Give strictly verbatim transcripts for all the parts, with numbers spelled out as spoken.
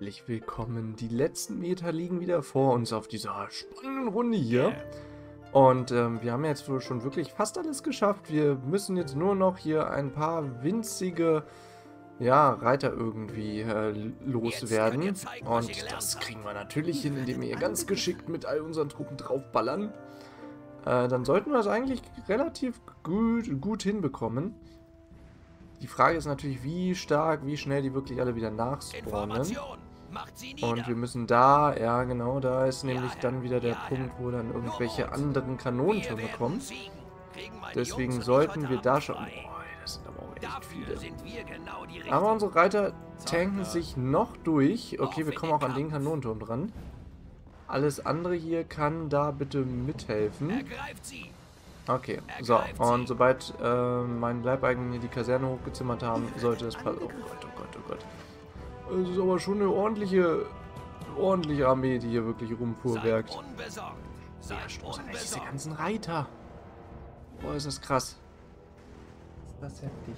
herzlich willkommen. Die letzten Meter liegen wieder vor uns auf dieser spannenden Runde hier. Und ähm, wir haben jetzt wohl schon wirklich fast alles geschafft. Wir müssen jetzt nur noch hier ein paar winzige ja, Reiter irgendwie äh, loswerden. Und das kriegen wir natürlich hin, indem wir hier ganz geschickt mit all unseren Truppen draufballern. Äh, dann sollten wir das eigentlich relativ gut, gut hinbekommen. Die Frage ist natürlich, wie stark, wie schnell die wirklich alle wieder nachspawnen. Und wir müssen da, ja genau, da ist nämlich dann wieder der Punkt, wo dann irgendwelche anderen Kanonentürme kommen. Deswegen sollten wir da schon... Boah, das sind aber auch echt viele. Aber unsere Reiter tanken sich noch durch. Okay, wir kommen auch an den Kanonenturm dran. Alles andere hier kann da bitte mithelfen. Okay, so, und sobald äh, meine Leibeigenen hier die Kaserne hochgezimmert haben, sollte das passen. Oh Gott, oh Gott, oh Gott. Es ist aber schon eine ordentliche, ordentliche Armee, die hier wirklich rumfuhrwerkt. Ja, stoßen echt diese ganzen Reiter. Boah, ist das krass. Ist das heftig.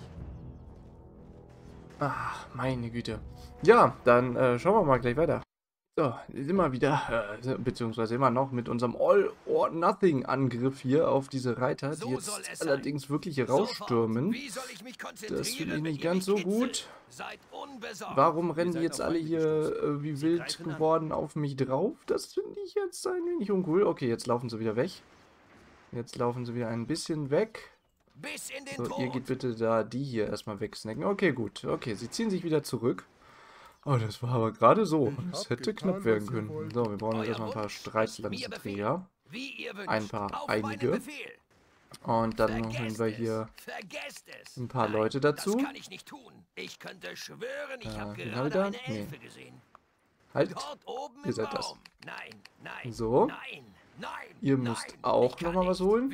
Ach, meine Güte. Ja, dann äh, schauen wir mal gleich weiter. So, immer wieder, äh, beziehungsweise immer noch mit unserem All-or-Nothing-Angriff hier auf diese Reiter, die jetzt allerdings wirklich hier rausstürmen. Das finde ich nicht ganz so gut. Warum rennen die jetzt alle hier äh, wie wild geworden auf mich drauf? Das finde ich jetzt ein wenig uncool. Okay, jetzt laufen sie wieder weg. Jetzt laufen sie wieder ein bisschen weg. So, ihr geht bitte da die hier erstmal wegsnacken. Okay, gut. Okay, sie ziehen sich wieder zurück. Oh, das war aber gerade so. Das hätte knapp werden können. So, wir brauchen jetzt erstmal ein paar Streitlanzenträger. Ein paar, einige. Und dann holen wir hier ein paar Leute dazu. Äh, wen habe ich da? Nee. Halt. Ihr seid das. So. Ihr müsst auch nochmal was holen.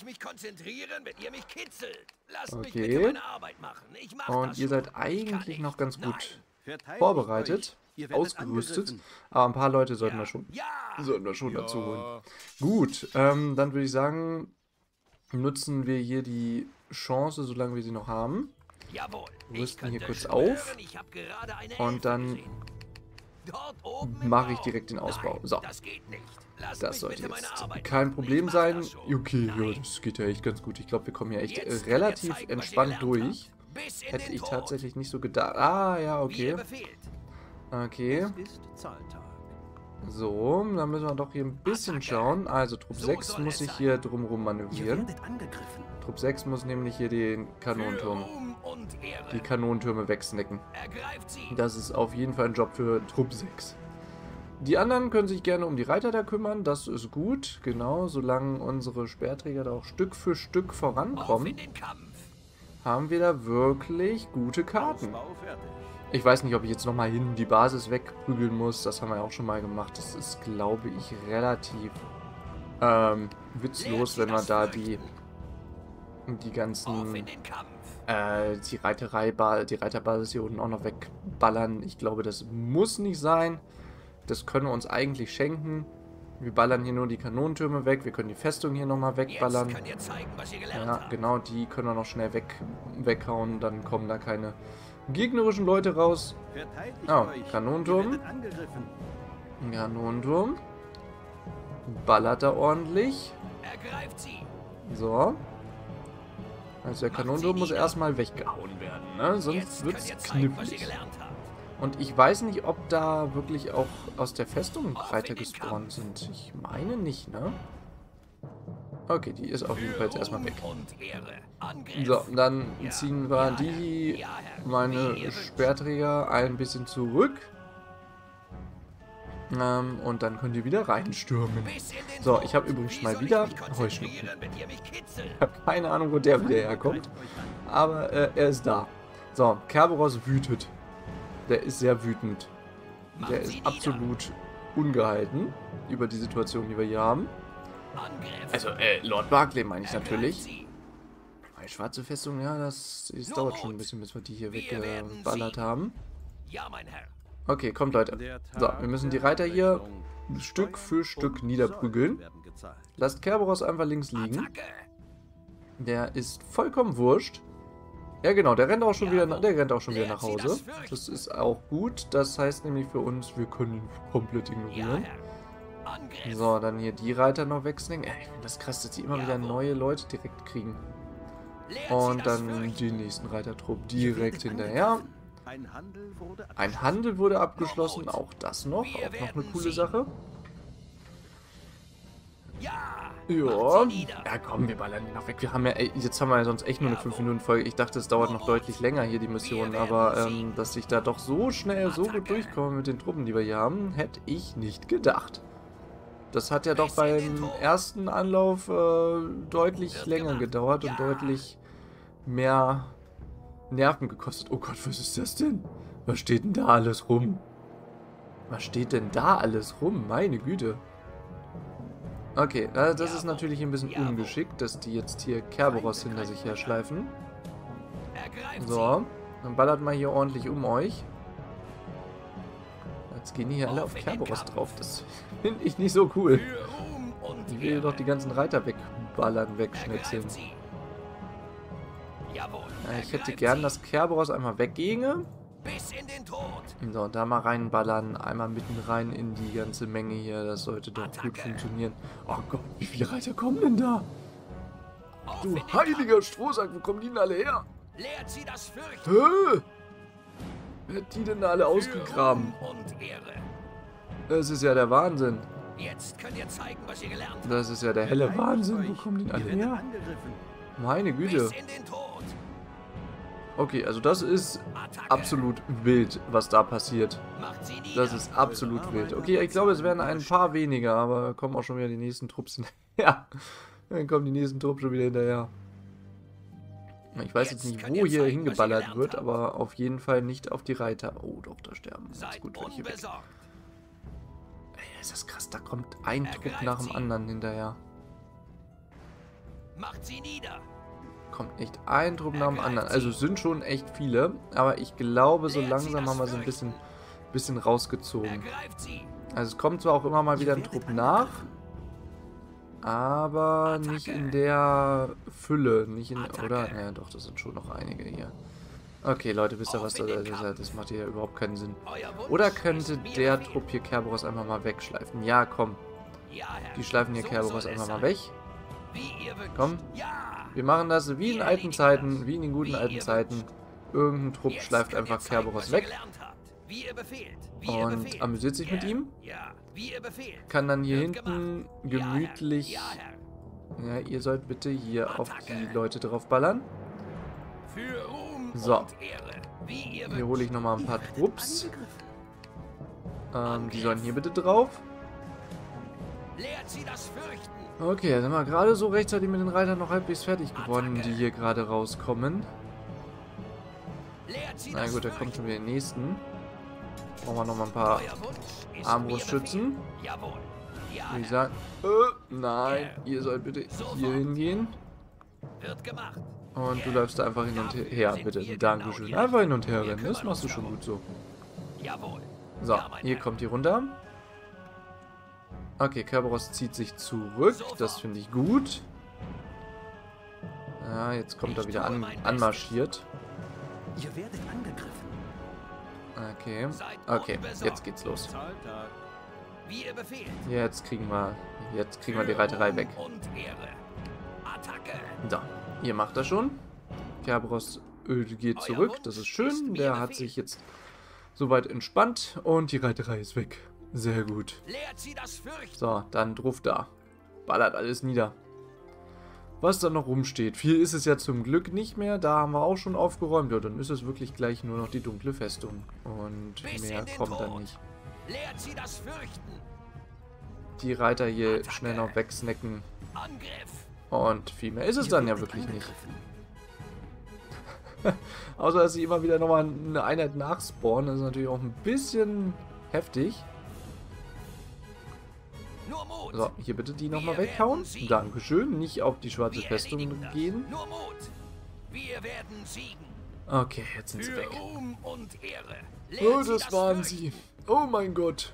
Okay. Und ihr seid eigentlich noch ganz gut vorbereitet, ausgerüstet, aber ein paar Leute sollten wir schon, sollten wir schon dazu holen. Gut, ähm, dann würde ich sagen, nutzen wir hier die Chance, solange wir sie noch haben. Rüsten hier kurz auf und dann mache ich direkt den Ausbau. So, das sollte jetzt kein Problem sein. Okay, ja, das geht ja echt ganz gut. Ich glaube, wir kommen hier echt relativ entspannt durch. Hätte ich tatsächlich nicht so gedacht. Ah, ja, okay. Okay. So, dann müssen wir doch hier ein bisschen schauen. Also, Trupp sechs muss sich hier drumherum manövrieren. Trupp sechs muss nämlich hier den Kanonenturm, die Kanonentürme wegsnacken. Das ist auf jeden Fall ein Job für Trupp sechs. Die anderen können sich gerne um die Reiter da kümmern. Das ist gut. Genau, solange unsere Speerträger da auch Stück für Stück vorankommen, haben wir da wirklich gute Karten. Ich weiß nicht, ob ich jetzt nochmal hin die Basis wegprügeln muss. Das haben wir ja auch schon mal gemacht. Das ist, glaube ich, relativ ähm, witzlos, wenn wir da die, die ganzen äh, die Reiterei, die Reiterbasis hier unten auch noch wegballern. Ich glaube, das muss nicht sein. Das können wir uns eigentlich schenken. Wir ballern hier nur die Kanonentürme weg. Wir können die Festung hier nochmal wegballern. Zeigen, ja, genau, die können wir noch schnell weg, weghauen. Dann kommen da keine gegnerischen Leute raus. Oh, Kanonenturm. Kanonenturm. Ballert da ordentlich. So. Also der Kanonenturm muss erstmal weggehauen werden, ne? Sonst wird es knifflig. Und ich weiß nicht, ob da wirklich auch aus der Festung Reiter gespawnt sind. Ich meine nicht, ne? Okay, die ist auf jeden Fall jetzt erstmal weg. So, dann ziehen wir die, meine Speerträger, ein bisschen zurück. Ähm, und dann könnt ihr wieder reinstürmen. So, ich habe übrigens mal wieder Heuschnupfen. Ich habe keine Ahnung, wo der wieder herkommt. Aber äh, er ist da. So, Kerberos wütet. Der ist sehr wütend. Der ist absolut ungehalten über die Situation, die wir hier haben. Also, äh, Lord Barclay meine ich natürlich. Eine schwarze Festung, ja, das, das dauert schon ein bisschen, bis wir die hier weggeballert haben. Okay, kommt Leute. So, wir müssen die Reiter hier Stück für Stück niederprügeln. Lasst Kerberos einfach links liegen. Der ist vollkommen wurscht. Ja genau, der rennt auch schon wieder, der rennt auch schon wieder nach Hause. Das ist auch gut. Das heißt nämlich für uns, wir können ihn komplett ignorieren. So, dann hier die Reiter noch wechseln. Ey, ich finde das krass, dass die immer wieder neue Leute direkt kriegen. Und dann den nächsten Reitertrupp direkt hinterher. Ein Handel wurde abgeschlossen, auch das noch. Auch noch eine coole Sache. Ja, ja komm, wir ballern die noch weg. Wir haben ja, ey, jetzt haben wir ja sonst echt nur eine fünf Minuten Folge. Ich dachte, es dauert noch deutlich länger hier, die Mission. Aber, ähm, dass ich da doch so schnell, so gut durchkomme mit den Truppen, die wir hier haben, hätte ich nicht gedacht. Das hat ja doch beim ersten Anlauf äh, deutlich länger gedauert und deutlich mehr Nerven gekostet. Oh Gott, was ist das denn? Was steht denn da alles rum? Was steht denn da alles rum? Meine Güte. Okay, äh, das ist natürlich ein bisschen ungeschickt, dass die jetzt hier Kerberos hinter sich her schleifen. So, dann ballert mal hier ordentlich um euch. Jetzt gehen die hier alle auf Kerberos drauf. Das finde ich nicht so cool. Ich will doch die ganzen Reiter wegballern, wegschnetzeln. Ja, ich hätte gern, dass Kerberos einmal wegginge. So, da mal reinballern. Einmal mitten rein in die ganze Menge hier. Das sollte doch gut funktionieren. Oh Gott, wie viele Reiter kommen denn da? Du heiliger Strohsack, wo kommen die denn alle her? Hä? Wer hat die denn alle ausgegraben? Das ist ja der Wahnsinn. Das ist ja der helle Wahnsinn. Wo kommen die denn alle her? Meine Güte. Okay, also das ist absolut wild, was da passiert. Das ist absolut wild. Okay, ich glaube, es werden ein paar weniger, aber kommen auch schon wieder die nächsten Trupps hinterher. Dann kommen die nächsten Trupps schon wieder hinterher. Ich weiß jetzt nicht, wo hier hingeballert wird, aber auf jeden Fall nicht auf die Reiter. Oh, doch, da sterben. Ganz gut, welche weg. Ey, ist das krass, da kommt ein Trupp nach dem anderen hinterher. Macht sie nieder. Kommt echt ein Trupp nach dem anderen. Also es sind schon echt viele, aber ich glaube, so langsam haben wir sie ein bisschen, bisschen rausgezogen. Also es kommt zwar auch immer mal wieder ein Trupp nach, aber nicht in der Fülle. Nicht in, oder? Ja, doch, das sind schon noch einige hier. Okay, Leute, wisst ihr was? Das, das, das macht hier überhaupt keinen Sinn. Oder könnte der Trupp hier Kerberos einfach mal wegschleifen? Ja, komm. Die schleifen hier Kerberos einfach mal weg. Komm. Wir machen das wie in alten Zeiten, wie in den guten alten Zeiten. Irgendein Trupp schleift einfach Kerberos weg. Und amüsiert sich mit ihm. Kann dann hier hinten gemütlich... Ja, ihr sollt bitte hier auf die Leute drauf ballern. So. Hier hole ich nochmal ein paar Trupps. Ähm, die sollen hier bitte drauf. Okay, sind wir gerade so rechtzeitig mit den Reitern noch halbwegs fertig geworden, die hier gerade rauskommen. Na gut, da kommt schon wieder der nächsten. Brauchen wir noch mal ein paar Armbrustschützen. Wie gesagt, äh, nein, ihr sollt bitte hier hingehen. Und du läufst da einfach hin und her, bitte. Dankeschön. Einfach hin und her rennen, das machst du schon gut so. So, hier kommt die runter. Okay, Kerberos zieht sich zurück. Das finde ich gut. Ja, jetzt kommt er wieder an, anmarschiert. Okay, okay, jetzt geht's los. Jetzt kriegen wir, jetzt kriegen wir die Reiterei weg. So, ihr macht das schon. Kerberos geht zurück, das ist schön. Der hat sich jetzt soweit entspannt und die Reiterei ist weg. Sehr gut. So, dann Druff da. Ballert alles nieder. Was da noch rumsteht. Viel ist es ja zum Glück nicht mehr. Da haben wir auch schon aufgeräumt. Ja, dann ist es wirklich gleich nur noch die dunkle Festung. Und mehr kommt dann nicht. Die Reiter hier schnell noch wegsnacken. Und viel mehr ist es dann ja wirklich nicht. Außer, dass sie immer wieder nochmal eine Einheit nachspawnen. Das ist natürlich auch ein bisschen heftig. So, hier bitte die nochmal weghauen. Dankeschön. Nicht auf die schwarze Festung gehen. Okay, jetzt sind sie weg. Oh, das waren sie. Oh mein Gott.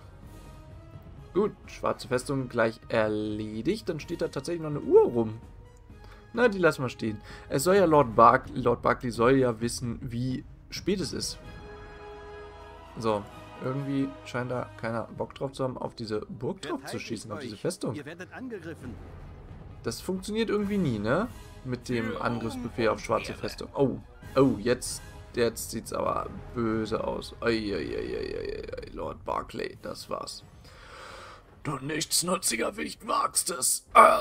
Gut, schwarze Festung gleich erledigt. Dann steht da tatsächlich noch eine Uhr rum. Na, die lassen wir stehen. Es soll ja Lord Barkley, Lord Barkley soll ja wissen, wie spät es ist. So, irgendwie scheint da keiner Bock drauf zu haben, auf diese Burg drauf zu schießen, auf diese Festung. Ihr werdet angegriffen. Das funktioniert irgendwie nie, ne? Mit dem Angriffsbefehl auf schwarze Festung. Oh, oh, jetzt, jetzt sieht's aber böse aus. Eieieiei, Lord Barkley, das war's. Du nichtsnutziger Wicht wagst es.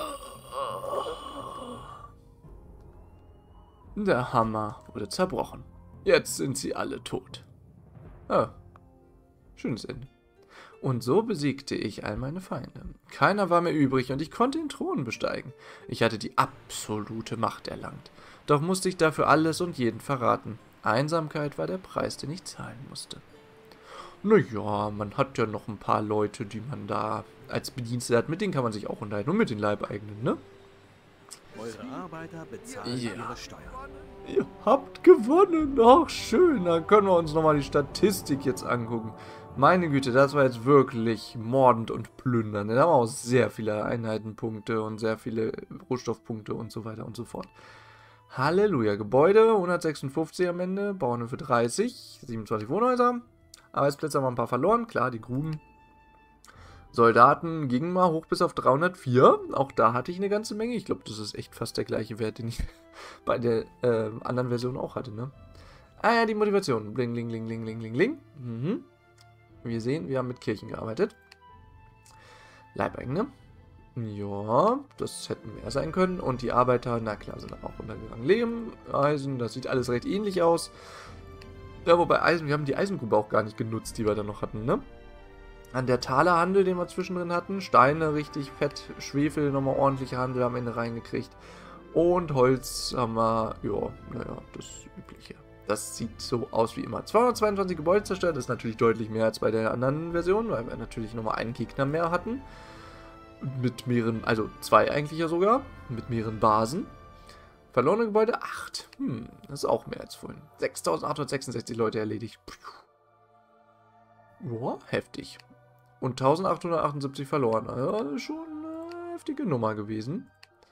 Der Hammer wurde zerbrochen. Jetzt sind sie alle tot. Ah, schönes Ende. Und so besiegte ich all meine Feinde. Keiner war mehr übrig und ich konnte den Thron besteigen. Ich hatte die absolute Macht erlangt. Doch musste ich dafür alles und jeden verraten. Einsamkeit war der Preis, den ich zahlen musste. Naja, man hat ja noch ein paar Leute, die man da als Bedienstete hat. Mit denen kann man sich auch unterhalten. Und mit den Leibeigenen, ne? Eure Arbeiter bezahlen Ja. ihre Steuern. Ihr habt gewonnen. Ach, schön. Dann können wir uns nochmal die Statistik jetzt angucken. Meine Güte, das war jetzt wirklich mordend und plündern. Da haben wir auch sehr viele Einheitenpunkte und sehr viele Rohstoffpunkte und so weiter und so fort. Halleluja. Gebäude, hundertsechsundfünfzig am Ende. Bauernhöfe dreißig. siebenundzwanzig Wohnhäuser. Arbeitsplätze haben wir ein paar verloren. Klar, die Gruben. Soldaten gingen mal hoch bis auf dreihundertvier. Auch da hatte ich eine ganze Menge. Ich glaube, das ist echt fast der gleiche Wert, den ich bei der äh, anderen Version auch hatte, ne? Ah ja, die Motivation. Bling, bling, bling, bling, bling, bling, bling. Mhm. Wir sehen, wir haben mit Kirchen gearbeitet. Leibeigene. Ja, das hätten mehr sein können. Und die Arbeiter, na klar, sind auch untergegangen. Lehm, Eisen, das sieht alles recht ähnlich aus. Ja, wobei Eisen, wir haben die Eisengrube auch gar nicht genutzt, die wir da noch hatten, ne? An der Talerhandel, den wir zwischendrin hatten. Steine richtig fett, Schwefel, nochmal ordentliche Handel am Ende reingekriegt. Und Holz haben wir, ja, naja, das Übliche. Das sieht so aus wie immer. zweihundertzweiundzwanzig Gebäude zerstört, das ist natürlich deutlich mehr als bei der anderen Version, weil wir natürlich nochmal einen Gegner mehr hatten. Mit mehreren, also zwei eigentlich ja sogar, mit mehreren Basen. Verlorene Gebäude acht. Hm, das ist auch mehr als vorhin. sechstausendachthundertsechsundsechzig Leute erledigt. Boah, heftig. Und eintausendachthundertachtundsiebzig verloren. Also schon eine heftige Nummer gewesen.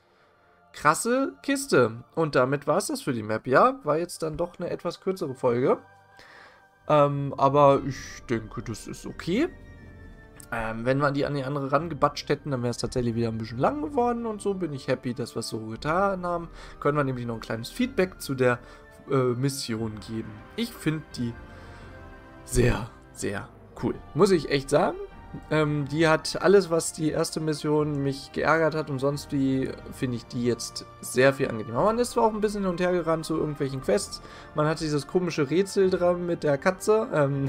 Krasse Kiste. Und damit war es das für die Map. Ja, war jetzt dann doch eine etwas kürzere Folge. Ähm, aber ich denke, das ist okay. Ähm, wenn wir die an die andere rangebatscht hätten, dann wäre es tatsächlich wieder ein bisschen lang geworden. Und so bin ich happy, dass wir es so getan haben. Können wir nämlich noch ein kleines Feedback zu der äh, Mission geben. Ich finde die sehr, sehr cool. Muss ich echt sagen. Ähm, die hat alles, was die erste Mission mich geärgert hat und sonst wie, finde ich die jetzt sehr viel angenehmer. Man ist zwar auch ein bisschen hin und her gerannt zu irgendwelchen Quests. Man hat dieses komische Rätsel dran mit der Katze. Ähm,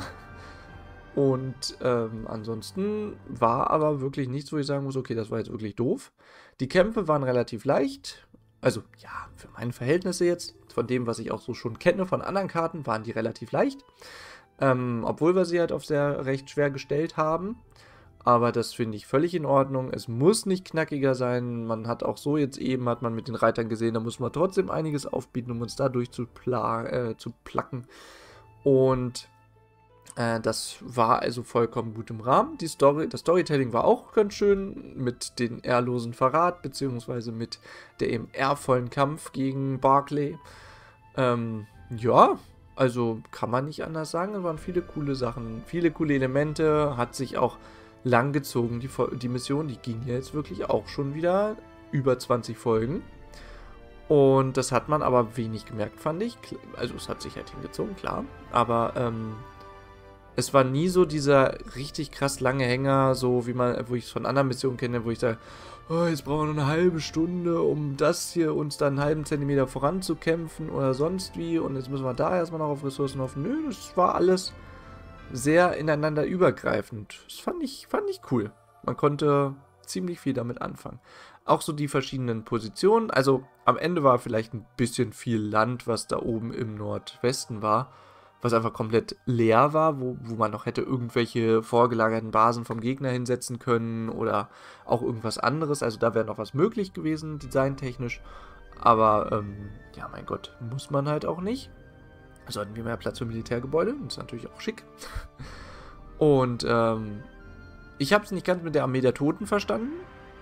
und ähm, ansonsten war aber wirklich nichts, wo ich sagen muss, okay, das war jetzt wirklich doof. Die Kämpfe waren relativ leicht. Also, ja, für meine Verhältnisse jetzt, von dem, was ich auch so schon kenne von anderen Karten, waren die relativ leicht. Ähm, obwohl wir sie halt auf sehr recht schwer gestellt haben. Aber das finde ich völlig in Ordnung. Es muss nicht knackiger sein. Man hat auch so jetzt eben, hat man mit den Reitern gesehen, da muss man trotzdem einiges aufbieten, um uns dadurch zu, pla äh, zu placken. Und äh, das war also vollkommen gut im Rahmen. Die Story, das Storytelling war auch ganz schön mit den ehrlosen Verrat, beziehungsweise mit der eben ehrvollen Kampf gegen Barkley. Ähm, ja, also kann man nicht anders sagen. Es waren viele coole Sachen, viele coole Elemente, hat sich auch lang gezogen, die, die Mission, die ging ja jetzt wirklich auch schon wieder über zwanzig Folgen. Und das hat man aber wenig gemerkt, fand ich. Also es hat sich halt hingezogen, klar. Aber ähm, es war nie so dieser richtig krass lange Hänger, so wie man, wo ich es von anderen Missionen kenne, wo ich sage, oh, jetzt brauchen wir noch eine halbe Stunde, um das hier uns dann einen halben Zentimeter voranzukämpfen oder sonst wie. Und jetzt müssen wir da erstmal noch auf Ressourcen hoffen. Nö, das war alles sehr ineinander übergreifend. Das fand ich, fand ich cool. Man konnte ziemlich viel damit anfangen. Auch so die verschiedenen Positionen. Also am Ende war vielleicht ein bisschen viel Land, was da oben im Nordwesten war, was einfach komplett leer war, wo, wo man noch hätte irgendwelche vorgelagerten Basen vom Gegner hinsetzen können oder auch irgendwas anderes. Also da wäre noch was möglich gewesen, designtechnisch. Aber, ähm, ja, mein Gott, muss man halt auch nicht. Also hatten wir mehr Platz für Militärgebäude, das ist natürlich auch schick. Und ähm, ich habe es nicht ganz mit der Armee der Toten verstanden.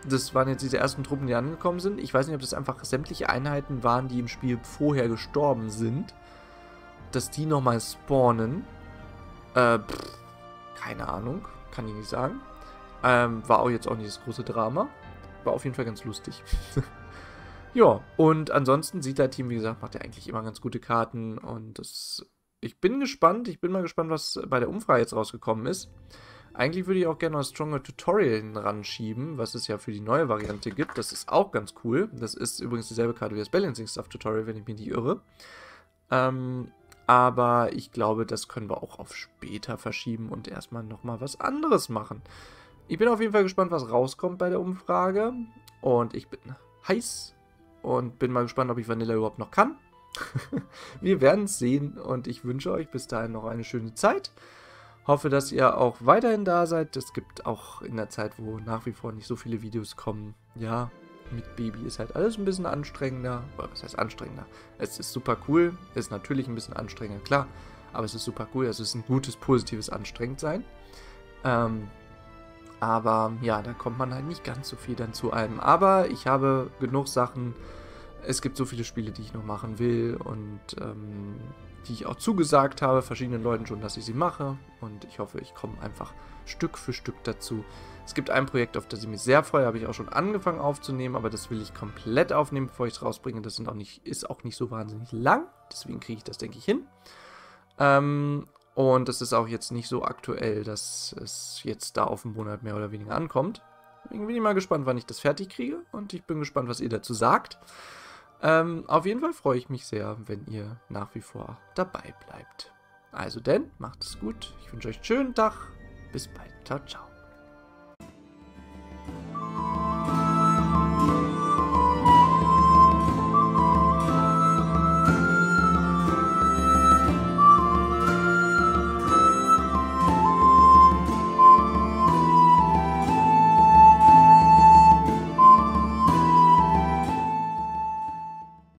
Das waren jetzt diese ersten Truppen, die angekommen sind. Ich weiß nicht, ob das einfach sämtliche Einheiten waren, die im Spiel vorher gestorben sind. Dass die nochmal spawnen. Äh, pff, keine Ahnung. Kann ich nicht sagen. Ähm, war auch jetzt auch nicht das große Drama. War auf jeden Fall ganz lustig. Ja, und ansonsten Siedler-Team, wie gesagt, macht ja eigentlich immer ganz gute Karten. Und das, ich bin gespannt. Ich bin mal gespannt, was bei der Umfrage jetzt rausgekommen ist. Eigentlich würde ich auch gerne noch Stronger Tutorial ranschieben, was es ja für die neue Variante gibt. Das ist auch ganz cool. Das ist übrigens dieselbe Karte wie das Balancing Stuff Tutorial, wenn ich mich nicht irre. Ähm, aber ich glaube, das können wir auch auf später verschieben und erstmal nochmal was anderes machen. Ich bin auf jeden Fall gespannt, was rauskommt bei der Umfrage. Und ich bin heiß und bin mal gespannt, ob ich Vanilla überhaupt noch kann. Wir werden es sehen und ich wünsche euch bis dahin noch eine schöne Zeit. Hoffe, dass ihr auch weiterhin da seid. Es gibt auch in der Zeit, wo nach wie vor nicht so viele Videos kommen. Ja, mit Baby ist halt alles ein bisschen anstrengender. Oder was heißt anstrengender? Es ist super cool. Ist natürlich ein bisschen anstrengender, klar. Aber es ist super cool. Es ist ein gutes, positives Anstrengendsein. Ähm, aber ja, da kommt man halt nicht ganz so viel dann zu allem. Aber ich habe genug Sachen. Es gibt so viele Spiele, die ich noch machen will und ähm, die ich auch zugesagt habe, verschiedenen Leuten schon, dass ich sie mache. Und ich hoffe, ich komme einfach Stück für Stück dazu. Es gibt ein Projekt, auf das ich mich sehr freue, habe ich auch schon angefangen aufzunehmen, aber das will ich komplett aufnehmen, bevor ich es rausbringe. Das sind auch nicht, ist auch nicht so wahnsinnig lang, deswegen kriege ich das, denke ich, hin. Ähm, und es ist auch jetzt nicht so aktuell, dass es jetzt da auf einen Monat mehr oder weniger ankommt. Deswegen bin ich mal gespannt, wann ich das fertig kriege und ich bin gespannt, was ihr dazu sagt. Ähm, auf jeden Fall freue ich mich sehr, wenn ihr nach wie vor dabei bleibt. Also denn, macht es gut. Ich wünsche euch einen schönen Tag. Bis bald. Ciao, ciao.